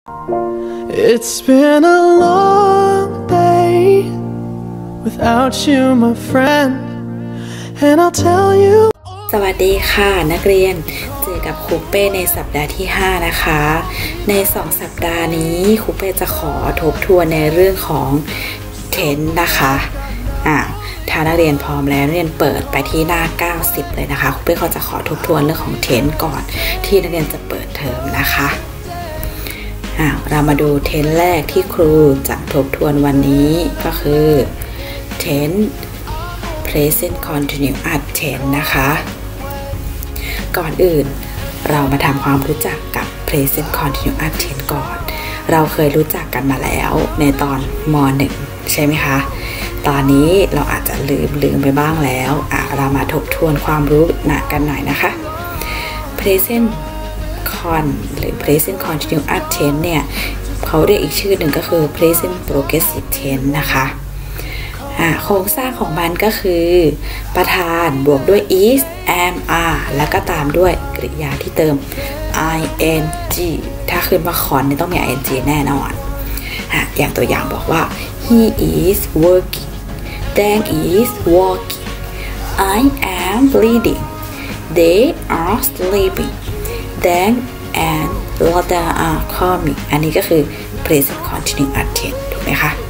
It's been a long day without you, my friend, and I'll tell you. สวัสดีค่ะนักเรียนเจอกับครูเป้ในสัปดาห์ที่5นะคะใน2สัปดาห์นี้ครูเป้จะขอทบทวนในเรื่องของtenseนะคะถ้านักเรียนพร้อมแล้วนักเรียนเปิดไปที่หน้า90เลยนะคะครูเป้ก็จะขอทบทวนเรื่องของtenseก่อนที่นักเรียนจะเปิดเทอมนะคะเรามาดูtenseแรกที่ครูจะทบทวนวันนี้ก็คือ tense present continuous tense นะคะก่อนอื่นเรามาทำความรู้จักกับ present continuous tense ก่อนเราเคยรู้จักกันมาแล้วในตอนม.1 ใช่ไหมคะตอนนี้เราอาจจะลืมไปบ้างแล้วเรามาทบทวนความรู้กันหน่อยนะคะ presentหรือ present continuous tense เนี่ยเขาเรียกอีกชื่อหนึ่งก็คือ present progressive tense นะคะโครงสร้างของมันก็คือประธานบวกด้วย is am are แล้วก็ตามด้วยกริยาที่เติม ing ถ้าขึ้นมาคอนต้องมี ing แน่นอนอย่างตัวอย่างบอกว่า he is working Dan is walking I am reading they are sleeping Dan and Lada are coming อันนี้ก็คือ present continuous tense ถูกไหมคะ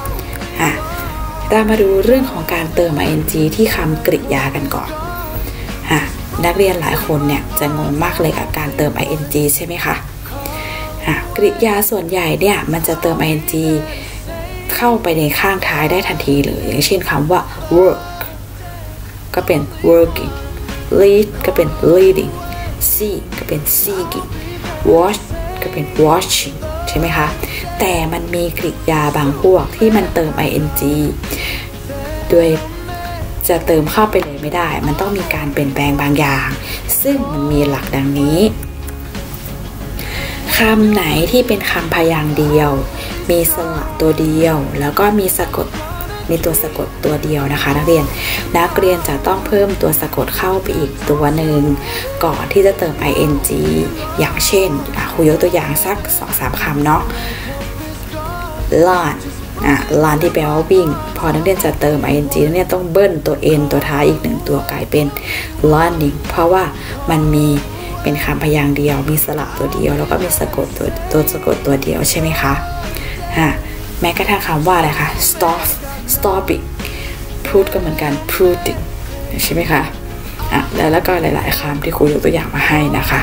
เรามาดูเรื่องของการเติม ing ที่คำกริยากันก่อนนักเรียนหลายคนเนี่ยจะงงมากเลยกับการเติม ing ใช่ไหมคะกริยาส่วนใหญ่เนี่ยมันจะเติม ing เข้าไปในข้างท้ายได้ทันทีเลยอย่างเช่นคำว่า work ก็เป็น working read ก็เป็น reading see ก็เป็น seeing watch ก็เป็น watching ใช่ไหมคะแต่มันมีกริยาบางพวกที่มันเติม ing โดยจะเติมเข้าไปเลยไม่ได้มันต้องมีการเปลี่ยนแปลงบางอย่างซึ่งมันมีหลักดังนี้คำไหนที่เป็นคำพยางค์เดียวมีสระตัวเดียวแล้วก็มีตัวสะกดตัวเดียวนะคะนักเรียนจะต้องเพิ่มตัวสะกดเข้าไปอีกตัวหนึ่งก่อนที่จะเติม ing อย่างเช่นครูยกตัวอย่างสัก 2-3 คำเนาะ run run ที่แปลว่าวิ่งพอนักเรียนจะเติม ing นักเรียนต้องเบิ้ลตัว n ตัวท้ายอีก1ตัวกลายเป็น running เพราะว่ามันมีเป็นคำพยางค์เดียวมีสระตัวเดียวแล้วก็มีสะกดตัวสะกดตัวเดียวใช่ไหมคะแม้กระทั่งคำว่าอะไรคะ stoppingพูดก็เหมือนกัน pruting ใช่ไหมคะแล้วก็หลายๆคำที่ครูยกตัวอย่างมาให้นะคะ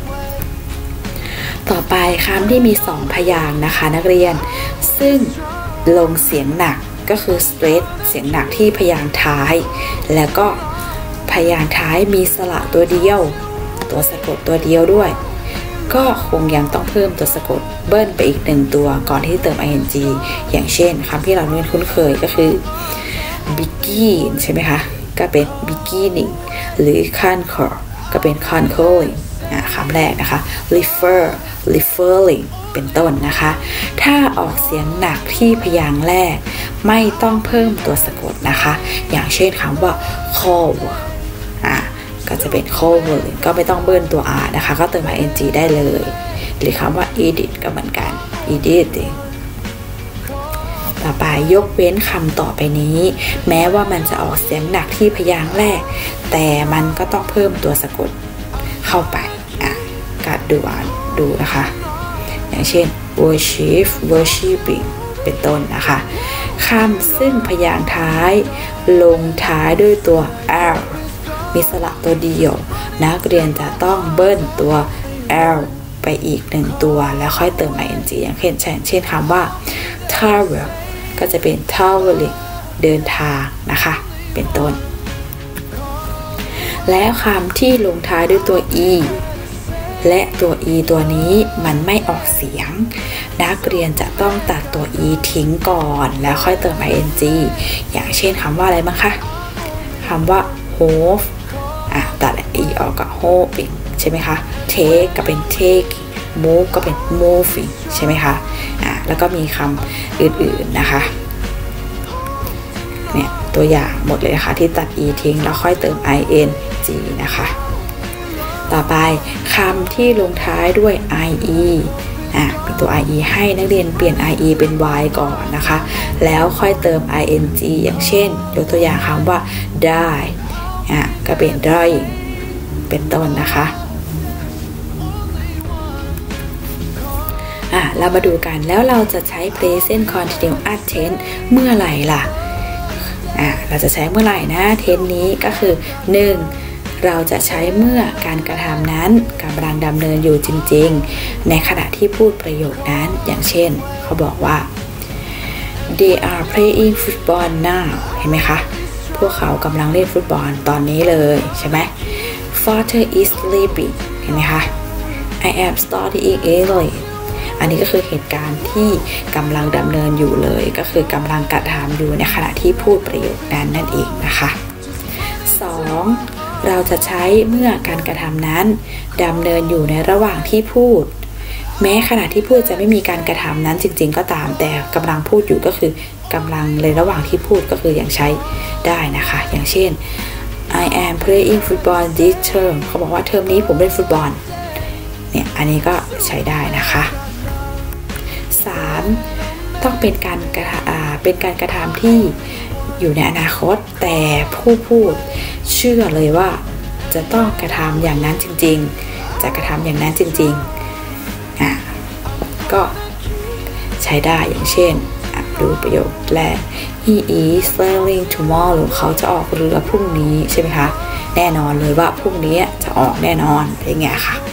ต่อไปคำที่มี2พยางค์นะคะนักเรียนซึ่งลงเสียงหนักก็คือ stress เสียงหนักที่พยางค์ท้ายแล้วก็พยางค์ท้ายมีสระตัวเดียวตัวสะกดตัวเดียวด้วยก็คงยังต้องเพิ่มตัวสะกดเบิ้ลไปอีก1ตัวก่อนที่เติม ing อย่างเช่นคำที่เราเรียนคุ้นเคยก็คือ begin ใช่ไหมคะก็เป็น beginning หรือ conquer ก็เป็น conquering คำแรกนะคะ referring เป็นต้นนะคะถ้าออกเสียงหนักที่พยางค์แรกไม่ต้องเพิ่มตัวสะกดนะคะอย่างเช่นคำว่า callก็จะเป็น cover ก็ไม่ต้องเบิ้ลตัว r นะคะก็เติม ing ได้เลยหรือคำว่า edit ก็เหมือนกัน editing ต่อไปยกเว้นคำต่อไปนี้แม้ว่ามันจะออกเสียงหนักที่พยางค์แรกแต่มันก็ต้องเพิ่มตัวสะกดเข้าไปก็ดูนะคะอย่างเช่น worship worshiping เป็นต้นนะคะคำซึ่งพยางค์ท้ายลงท้ายด้วยตัว lมีสระตัวเดียวนักเรียนจะต้องเบิ้ลตัว l ไปอีก1ตัวแล้วค่อยเติม ing อย่างเช่นคำว่า travel ก็จะเป็น traveling เดินทางนะคะเป็นต้นแล้วคำที่ลงท้ายด้วยตัว e และตัว e ตัวนี้มันไม่ออกเสียงนักเรียนจะต้องตัดตัว e ทิ้งก่อนแล้วค่อยเติม ing อย่างเช่นคำว่าอะไรบ้างคะคำว่า hopeตัด e ออกกับ hoping ใช่ไหมคะ take ก็เป็น taking move ก็เป็น moving ใช่ไหมคะแล้วก็มีคำอื่นๆนะคะเนี่ยตัวอย่างหมดเลยค่ะที่ตัด e ทิ้งแล้วค่อยเติม ing นะคะต่อไปคำที่ลงท้ายด้วย ie มีตัว ie ให้นักเรียนเปลี่ยน ie เป็น y ก่อนนะคะแล้วค่อยเติม ing อย่างเช่นยกตัวอย่างคำว่าได้ก็เป็น drawing เป็นต้นนะคะเรามาดูกันแล้วเราจะใช้ present continuous tense เมื่อไหร่ล่ะเราจะใช้เมื่อไหร่นะ tense นี้ก็คือ 1. เราจะใช้เมื่อการกระทำนั้นกำลังดำเนินอยู่จริงๆในขณะที่พูดประโยคนั้นอย่างเช่นเขาบอกว่า they are playing football now เห็นไหมคะพวกเขากำลังเล่นฟุตบอลตอนนี้เลยใช่ไหม father is sleeping เห็นไหมคะ I am studying English อันนี้ก็คือเหตุการณ์ที่กำลังดำเนินอยู่เลยก็คือกำลังกระทำอยู่ในขณะที่พูดประโยคนั้นนั่นเองนะคะ 2. เราจะใช้เมื่อการกระทำนั้นดำเนินอยู่ในระหว่างที่พูดแม้ขณะที่พูดจะไม่มีการกระทำนั้นจริงๆก็ตามแต่กำลังพูดอยู่ก็คือกำลังในระหว่างที่พูดก็คือยังใช้ได้นะคะอย่างเช่น I am playing football this term เขาบอกว่าเทอมนี้ผมเล่นฟุตบอลเนี่ยอันนี้ก็ใช้ได้นะคะ 3. ต้องเป็นการกระทำที่อยู่ในอนาคตแต่ผู้พูดเชื่อเลยว่าจะต้องกระทำอย่างนั้นจริงๆจะกระทำอย่างนั้นจริงๆก็ใช้ได้อย่างเช่นดูประโยคแรก he is sailing tomorrow เขาจะออกเรือพรุ่งนี้ใช่ไหมคะแน่นอนเลยว่าพรุ่งนี้จะออกแน่นอนอย่างเงี้ยค่ะ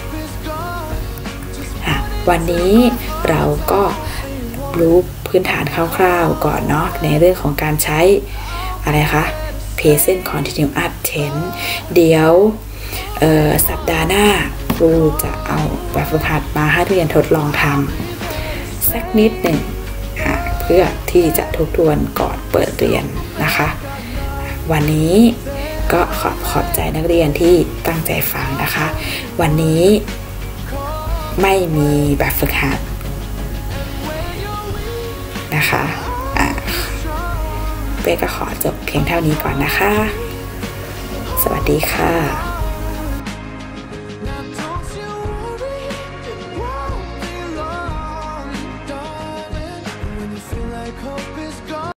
วันนี้เราก็รู้พื้นฐานคร่าวๆก่อนเนาะในเรื่องของการใช้อะไรคะ present continuous tense เดี๋ยวสัปดาห์หน้าครูจะเอาแบบฝึกหัดมาให้เรียนทดลองทำสักนิดหนึ่งเพื่อที่จะทบทวนก่อนเปิดเรียนนะคะวันนี้ก็ขอบใจนักเรียนที่ตั้งใจฟังนะคะวันนี้ไม่มีแบบฝึกหัดนะคะเป้ก็ขอจบเพียงเท่านี้ก่อนนะคะสวัสดีค่ะ